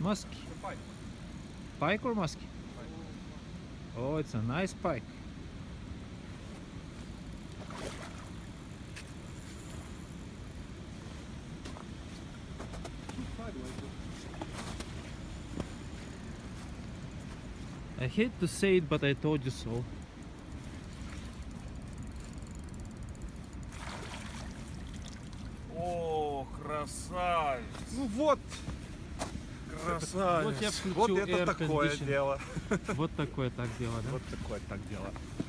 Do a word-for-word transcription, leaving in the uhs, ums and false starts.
Musky. Pike. Pike or musky? Pike. Oh, it's a nice pike. I hate to say it, but I told you so. О, красавец! Ну вот, Красавец! Вот я включил вот это air такое condition. дело. Вот такое так дело, да? Вот такое так дело.